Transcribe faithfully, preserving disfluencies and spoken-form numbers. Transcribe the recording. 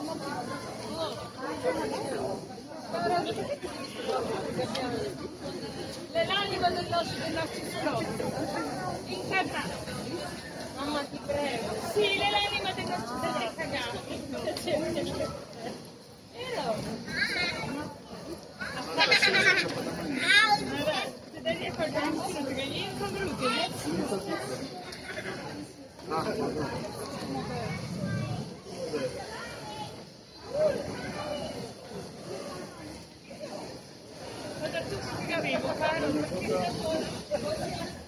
L'anima del nostro, del nostro scopo. Incarnato. Mamma ti prego. Sì, l'anima del nostro delle cagate. Vero? Se devi accorgere un po' perché gli sono venuti. Guarda tu che avevo, caro, perché